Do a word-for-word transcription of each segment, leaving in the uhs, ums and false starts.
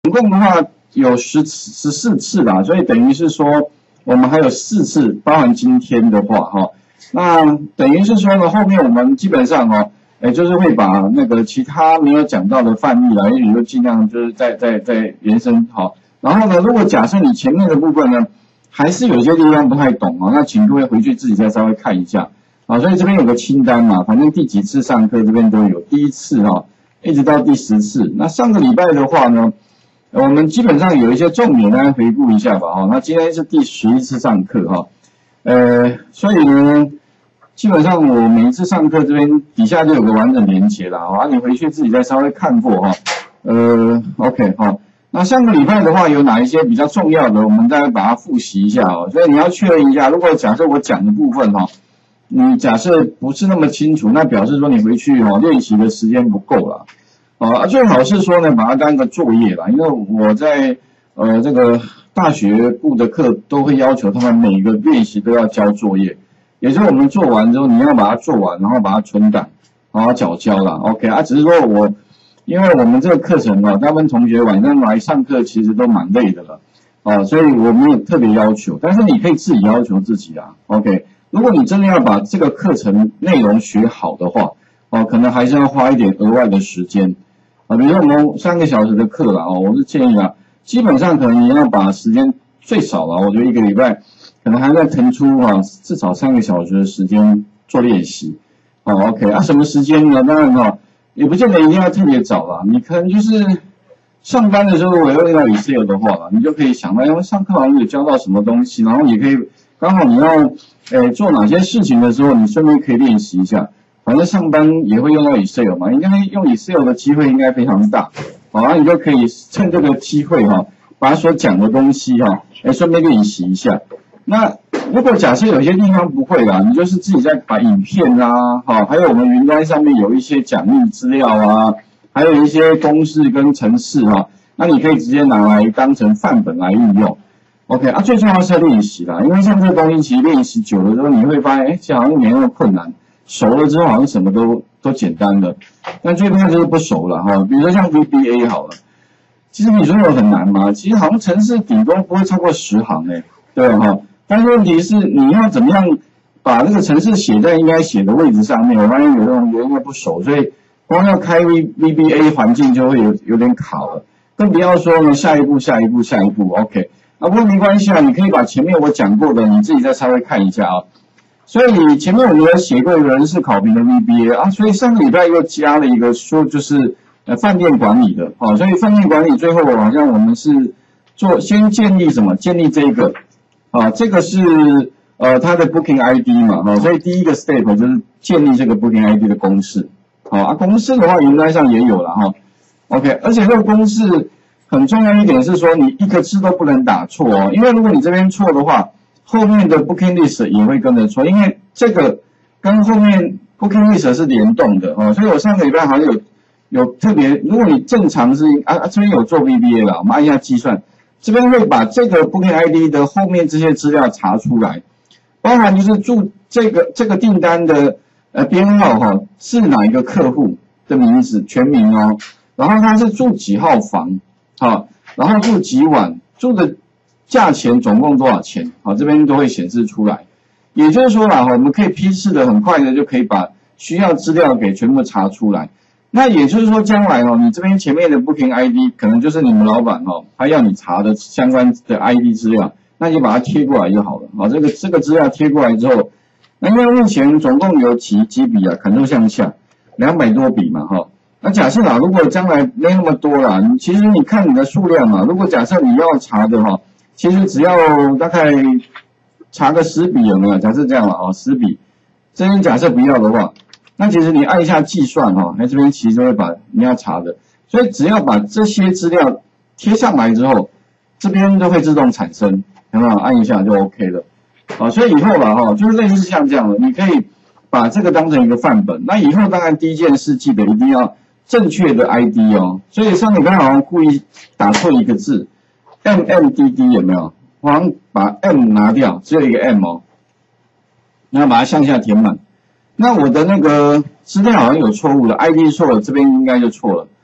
总共的话有十十四次啦，所以等于是说我们还有四次，包含今天的话哈，那等于是说呢，后面我们基本上哈，哎就是会把那个其他没有讲到的范例啦，也许就尽量就是再再再延伸好。然后呢，如果假设你前面的部分呢，还是有些地方不太懂啊，那请各位回去自己再稍微看一下啊。所以这边有个清单嘛，反正第几次上课这边都有，第一次哈，一直到第十次。那上个礼拜的话呢，我们基本上有一些重点大家回顾一下吧哈。那今天是第十一次上课哈，呃，所以呢，基本上我每一次上课这边底下就有个完整连结啦啊，你回去自己再稍微看过哈。呃 ，OK 哈。那上个礼拜的话，有哪一些比较重要的，我们再把它复习一下哦。所以你要确认一下，如果假设我讲的部分哈，你假设不是那么清楚，那表示说你回去哦练习的时间不够了。啊，最好是说呢，把它当一个作业啦，因为我在呃这个大学部的课都会要求他们每个练习都要交作业，也就是我们做完之后，你要把它做完，然后把它存档，然后缴交啦。OK 啊，只是说我。因为我们这个课程哦，大部分同学晚上来上课其实都蛮累的了，哦，所以我没有特别要求，但是你可以自己要求自己啊 ，OK。如果你真的要把这个课程内容学好的话，哦，可能还是要花一点额外的时间，啊，比如说我们三个小时的课啦，哦，我是建议啊，基本上可能你要把时间最少了，我觉得一个礼拜可能还要腾出啊至少三个小时的时间做练习，哦 ，OK。啊，什么时间呢？当然哈。也不见得一定要特别早啦，你可能就是上班的时候，我要用到 Excel 的话啦，你就可以想到，因为上课好像有教到什么东西，然后也可以刚好你要诶做哪些事情的时候，你顺便可以练习一下。反正上班也会用到 Excel 嘛，应该用 Excel 的机会应该非常大，好，那你就可以趁这个机会哈，把所讲的东西哈，诶顺便练习一下。那如果假设有些地方不会啦，你就是自己再把影片啊，好，还有我们云端上面有一些讲义资料啊，还有一些公式跟程式哈，那你可以直接拿来当成范本来运用。OK 啊，最重要是要练习啦，因为像这个东西其实练习久了之后，你会发现，哎，这好像没那么困难，熟了之后好像什么都都简单了。但最怕就是不熟了哈，比如说像 V B A 好了，其实你说有很难吗？其实好像程式顶多不会超过十行哎，对哈。但是问题是你要怎么样把那个程式写在应该写的位置上面？我发现有的同学因为不熟，所以光要开 V B A 环境就会有有点卡了。更不要说呢，下一步、下一步、下一步 ，OK。啊，不过没关系啊，你可以把前面我讲过的你自己再稍微看一下啊。所以前面我们有写过一个人事考评的 V B A 啊，所以上个礼拜又加了一个说就是呃饭店管理的，哦，所以饭店管理最后好像我们是做先建立什么？建立这个。啊，这个是呃它的 Booking I D 嘛，哈、哦，所以第一个 step 就是建立这个 Booking I D 的公式，好、哦、啊，公式的话云端上也有了哈、哦、，OK， 而且这个公式很重要一点是说你一个字都不能打错哦，因为如果你这边错的话，后面的 Booking List 也会跟着错，因为这个跟后面 Booking List 是联动的哦，所以我上个礼拜好像有有特别，如果你正常是啊啊这边有做 V B A 了，我们按一下计算。这边会把这个 Booking I D 的后面这些资料查出来，包含就是住这个这个订单的呃编号哈，是哪一个客户的名字全名哦，然后他是住几号房，好，然后住几晚，住的价钱总共多少钱，好，这边都会显示出来。也就是说啦，我们可以批次的很快的就可以把需要资料给全部查出来。那也就是说，将来哦，你这边前面的 Booking I D 可能就是你们老板哦，他要你查的相关的 I D 资料，那你就把它贴过来就好了。好，这个这个资料贴过来之后，那因为目前总共有几几笔啊，砍头向下两百多笔嘛，哈。那假设啦，如果将来没那么多啦，其实你看你的数量嘛，如果假设你要查的哈，其实只要大概查个十笔有没有？假设这样了啊，十笔，这边假设不要的话。那其实你按一下计算哈，那这边其实就会把你要查的，所以只要把这些资料贴上来之后，这边就会自动产生，有没有？按一下就 OK 了，啊，所以以后了哈，就是类似像这样的，你可以把这个当成一个范本。那以后当然第一件事记得一定要正确的 I D 哦，所以上礼拜好像故意打错一个字 ，M M D D 有没有？我好像把 M 拿掉，只有一个 M 哦，你要把它向下填满。那我的那个资料好像有错误了 ，I D 错了，这边应该就错了。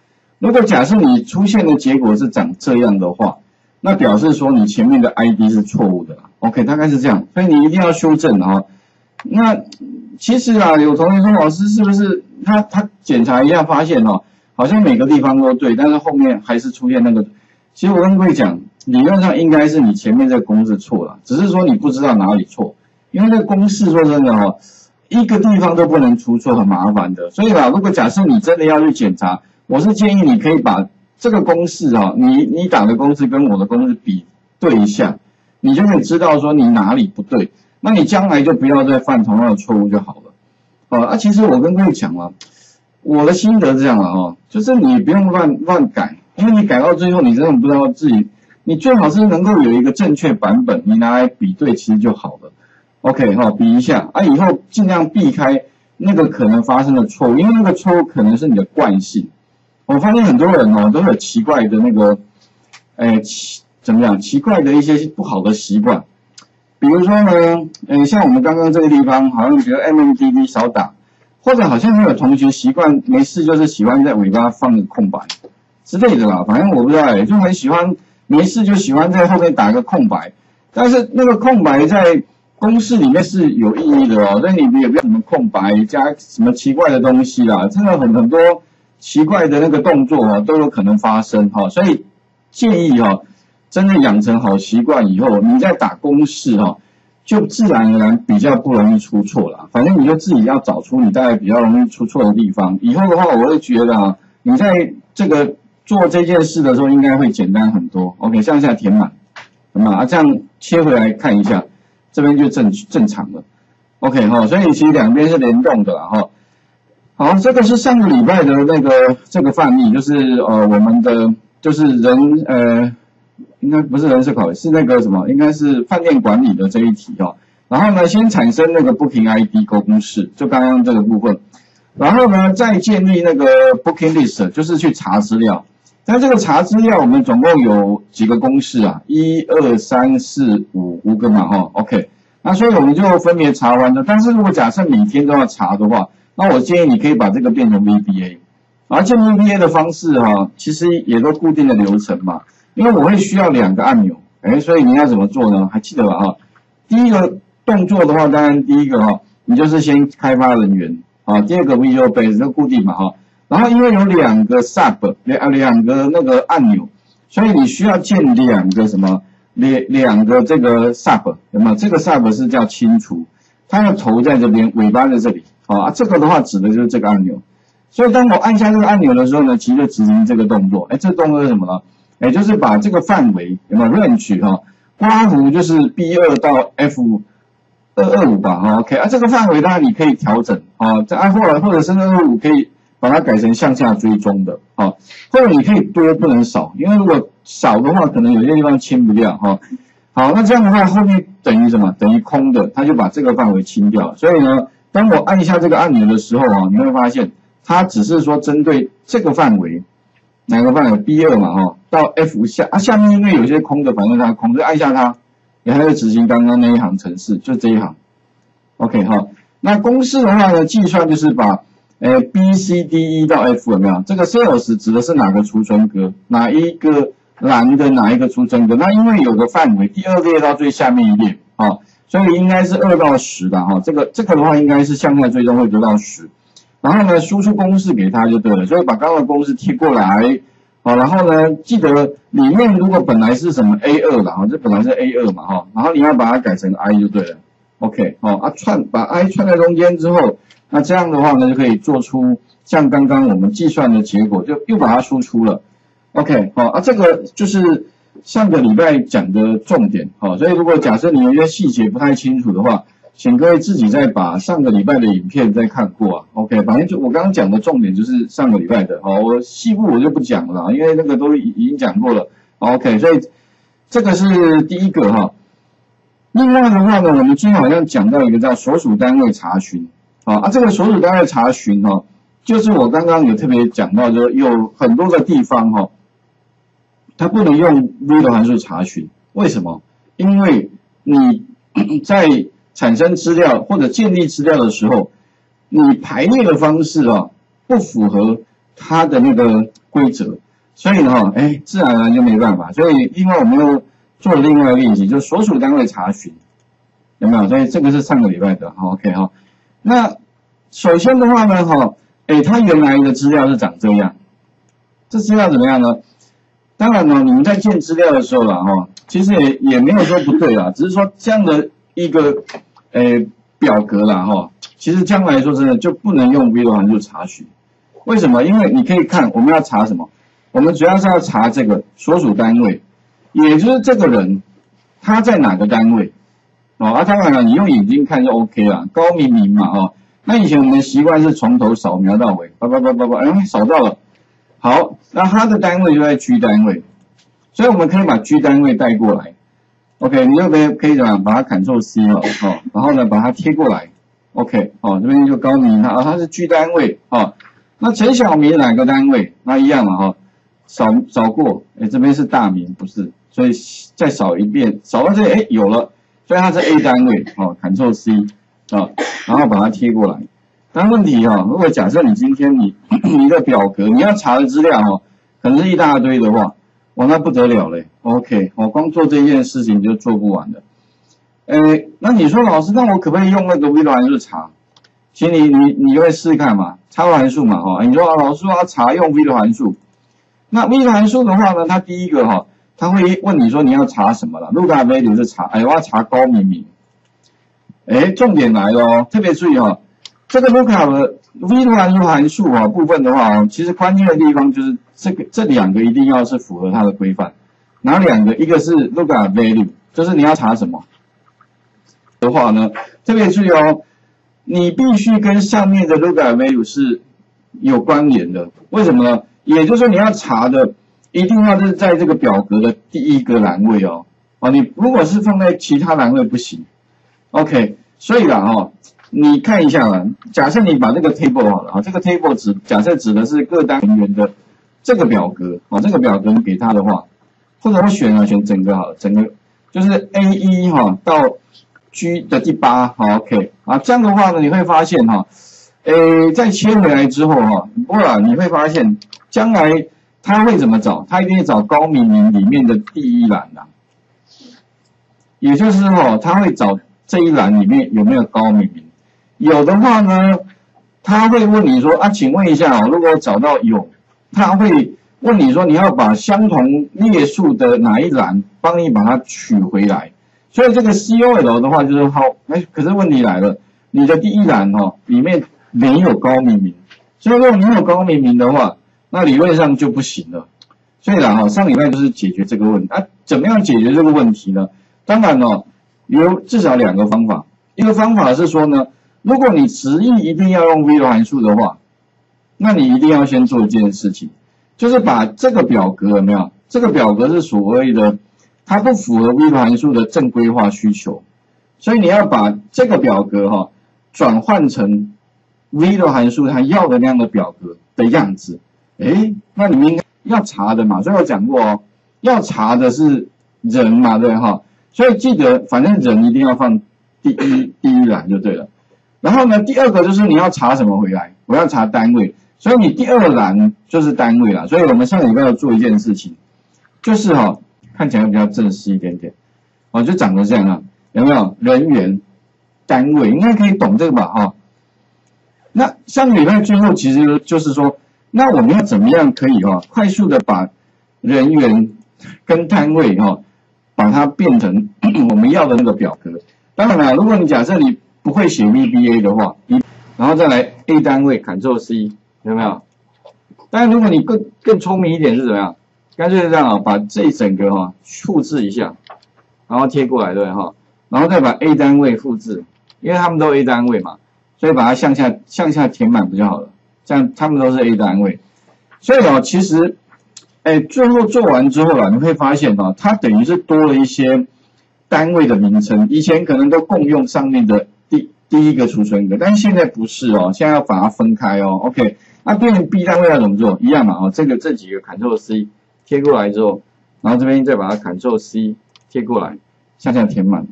如果假设你出现的结果是长这样的话，那表示说你前面的 I D 是错误的 ，OK， 大概是这样，所以你一定要修正啊。那其实啊，有同学说老师是不是他他检查一下发现哦，好像每个地方都对，但是后面还是出现那个。其实我跟各位讲，理论上应该是你前面这个公式错了，只是说你不知道哪里错，因为这个公式说真的哦，一个地方都不能出错，很麻烦的。所以啦，如果假设你真的要去检查，我是建议你可以把这个公式啊，你你打的公式跟我的公式比对一下，你就可以知道说你哪里不对，那你将来就不要再犯同样的错误就好了。哦，啊，其实我跟各位讲了，我的心得是这样了哦，就是你不用乱乱改。因为你改到最后，你真的不知道自己，你最好是能够有一个正确版本，你拿来比对其实就好了。OK 哈，比一下啊，以后尽量避开那个可能发生的错误，因为那个错误可能是你的惯性。我发现很多人哦都有奇怪的那个，哎，奇怎么样？奇怪的一些不好的习惯，比如说呢，嗯，像我们刚刚这个地方，好像觉得 M M D D 少打，或者好像有同学习惯没事就是喜欢在尾巴放个空白。之类的啦，反正我不知道哎，就很喜欢没事就喜欢在后面打个空白，但是那个空白在公式里面是有意义的哦，所以你也不要什么空白加什么奇怪的东西啦，真的很很多奇怪的那个动作哦都有可能发生哈，所以建议哈，真的养成好习惯以后，你在打公式哈，就自然而然比较不容易出错啦。反正你就自己要找出你大概比较容易出错的地方，以后的话我会觉得啊，你在这个做这件事的时候应该会简单很多 ，OK， 向下填满，好吗？啊，这样切回来看一下，这边就正正常了 ，OK 哈，所以其实两边是联动的啦哈。好，这个是上个礼拜的那个这个范例，就是呃我们的就是人呃应该不是人事考虑，是那个什么，应该是饭店管理的这一题哦。然后呢，先产生那个 Booking I D 公式，就刚刚这个部分，然后呢再建立那个 Booking List， 就是去查资料。那这个查资料，我们总共有几个公式啊？一二三四五五个嘛，哈 ，OK。那所以我们就分别查完了。但是如果假设每天都要查的话，那我建议你可以把这个变成 V B A。而建立 V B A 的方式哈、啊，其实也都固定的流程嘛。因为我会需要两个按钮，哎，所以你要怎么做呢？还记得吧？哈，第一个动作的话，当然第一个哈，你就是先开发人员啊，第二个 Visual Base 就固定嘛，哈。然后因为有两个 sub 两两个那个按钮，所以你需要建两个什么两两个这个 sub， 有没有？这个 sub 是叫清除，它的头在这边，尾巴在这里，啊，这个的话指的就是这个按钮。所以当我按下这个按钮的时候呢，其实就执行这个动作。哎，这个动作是什么呢？哎，就是把这个范围有没有 range 哈，刮弧就是 B 二 到 F 二二五吧，哈 ，OK 啊，这个范围当然你可以调整啊，这按后来或者是二二五可以把它改成向下追踪的，啊，或者你可以多不能少，因为如果少的话，可能有些地方清不掉，哈。好，那这样的话后面等于什么？等于空的，它就把这个范围清掉了。所以呢，当我按一下这个按钮的时候啊，你会发现它只是说针对这个范围。哪个范围 B 二 嘛，哈，到 F 下啊，下面因为有些空的，反正它空，就按下它，你还会执行刚刚那一行程式，就这一行 ，OK 哈。那公式的话呢，计算就是把，呃 B C D E 到 F 有没有？这个 sales 指的是哪个储存格，哪一个栏的哪一个储存格？那因为有个范围，第二列到最下面一列，啊，所以应该是二到十的哈。这个这个的话，应该是向下追踪会得到十。然后呢，输出公式给他就对了，所以把刚刚的公式贴过来，好，然后呢，记得里面如果本来是什么 A 二 啦，哈，这本来是 A 二 嘛，哈，然后你要把它改成 I 就对了 ，OK， 好，啊串把 I 串在中间之后，那这样的话呢，就可以做出像刚刚我们计算的结果，就又把它输出了 ，OK， 好，啊这个就是上个礼拜讲的重点，好，所以如果假设你有一些细节不太清楚的话，请各位自己再把上个礼拜的影片再看过啊 ，OK， 反正就我刚刚讲的重点就是上个礼拜的，好，我细部我就不讲了，因为那个都已已经讲过了 ，OK， 所以这个是第一个哈。另外的话呢，我们今天好像讲到一个叫所属单位查询，啊，啊这个所属单位查询哈，就是我刚刚有特别讲到，就有很多个地方哈，它不能用 V 的函数查询，为什么？因为你在产生资料或者建立资料的时候，你排列的方式啊不符合它的那个规则，所以呢，哎，自然而然就没办法。所以，另外我们又做了另外一个练习，就是所属单位查询，有没有？所以这个是上个礼拜的，好 ，OK 哈。那首先的话呢，哈，哎，它原来的资料是长这样，这资料怎么样呢？当然呢，你们在建资料的时候啦，哈，其实也也没有说不对啦，只是说这样的一个，诶，表格啦，哈，其实将来说真的就不能用 V 函数查询。为什么？因为你可以看我们要查什么，我们主要是要查这个所属单位，也就是这个人他在哪个单位，哦，啊，当然了，你用眼睛看就 OK 啦，高明明嘛，哦，那以前我们的习惯是从头扫描到尾，叭叭叭叭叭，哎，扫到了。好，那它的单位就在 G 单位，所以我们可以把 G 单位带过来 ，OK， 你就可以可以怎么样把它 Ctrl C 了，哦，然后呢把它贴过来 ，OK， 哦，这边就高明它啊，它是 G 单位，哦，那陈小明哪个单位？那一样嘛，哈、哦，扫扫过，哎，这边是大明不是，所以再扫一遍，扫到这里，哎，有了，所以它是 A 单位，哦 ，Ctrl C， 啊，然后把它贴过来。但问题哈、哦，如果假设你今天你你的表格你要查的资料哈、哦，可能是一大堆的话，哇，那不得了嘞。OK， 我光做这件事情就做不完的。诶，那你说老师，那我可不可以用那个 V 函数查？其实你你你会试试看嘛，插入函数嘛哈。你说啊，老师我要查用 V 函数，那 V 函数的话呢，它第一个哈、哦，它会问你说你要查什么了 ？lookup value 是查，哎，我要查高明明。哎，重点来了哦，特别注意哈、哦。这个 lookup 的 V 函数函数啊部分的话，其实关键的地方就是这个这两个一定要是符合它的规范。哪两个？一个是 lookup value， 就是你要查什么的话呢，特别注意哦，你必须跟上面的 lookup value 是有关联的。为什么呢？也就是说你要查的一定要是在这个表格的第一个栏位哦。啊，你如果是放在其他栏位不行。OK， 所以啦哦。你看一下啊，假设你把这个 table 好了啊，这个 table 指假设指的是各单元的这个表格啊，这个表格给他的话，或者我选啊选整个好了，整个就是 A 一 哈到 G 的第八好 OK 啊，这样的话呢，你会发现哈，诶，再切回来之后哈，不过啊你会发现将来他会怎么找？他一定会找高明明里面的第一栏啦，也就是哈，他会找这一栏里面有没有高明明。有的话呢，他会问你说啊，请问一下哦，如果找到有，他会问你说你要把相同列数的哪一栏帮你把它取回来。所以这个 C O L 的话就是好，哎，可是问题来了，你的第一栏哦里面没有高明明，所以如果你有高明明的话，那理论上就不行了。所以啦哈，上礼拜就是解决这个问题啊，怎么样解决这个问题呢？当然哦，有至少两个方法，一个方法是说呢。如果你执意一定要用 V 函数的话，那你一定要先做一件事情，就是把这个表格有没有？这个表格是所谓的，它不符合 V 函数的正规化需求，所以你要把这个表格哈、哦、转换成 V 函数它要的那样的表格的样子。诶，那你们应该要查的嘛，所以我讲过哦，要查的是人嘛，对哈，所以记得反正人一定要放第一第一栏就对了。然后呢，第二个就是你要查什么回来？我要查单位，所以你第二栏就是单位啦。所以我们上个礼拜要做一件事情，就是哈、哦，看起来比较正式一点点，哦，就长得这样啊，有没有？人员、单位，应该可以懂这个吧？哈、哦，那上个礼拜最后其实就是说，那我们要怎么样可以哈、哦，快速的把人员跟单位哈、哦，把它变成我们要的那个表格。当然了，如果你假设你不会写 V B A 的话，你然后再来 A 单位 Ctrl C， 有没有？但如果你更更聪明一点是怎么样？干脆这样啊，把这一整个哈、啊、复制一下，然后贴过来对哈，然后再把 A 单位复制，因为他们都 A 单位嘛，所以把它向下向下填满不就好了？这样他们都是 A 单位，所以哦，其实，哎，最后做完之后啊，你会发现哦，它等于是多了一些单位的名称，以前可能都共用上面的。第第一个储存格，但是现在不是哦，现在要把它分开哦。OK， 那变成 B 单位要怎么做？一样嘛哦，这个这几个 Ctrl C 贴过来之后，然后这边再把它 Ctrl C 贴过来，向下填满。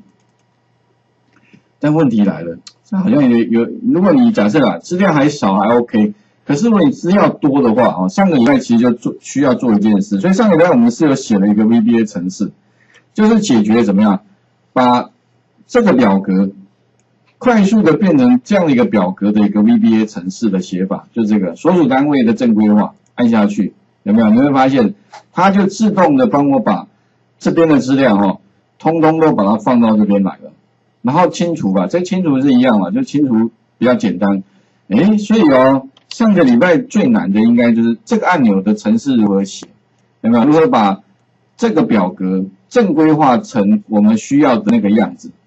但问题来了，这好像有有，如果你假设啊资料还少还 OK， 可是如果你资料多的话，哦，上个礼拜其实就做需要做一件事，所以上个礼拜我们是有写了一个 V B A 程式，就是解决怎么样把这个表格快速的变成这样的一个表格的一个 V B A 程式的写法，就这个所属单位的正规化，按下去有没有？你会发现它就自动的帮我把这边的资料哈、哦，通通都把它放到这边来了，然后清除吧，这清除是一样嘛，就清除比较简单，诶，所以哦。上个礼拜最难的应该就是这个按钮的程式如何写，有没有？如何把这个表格正规化成我们需要的那个样子？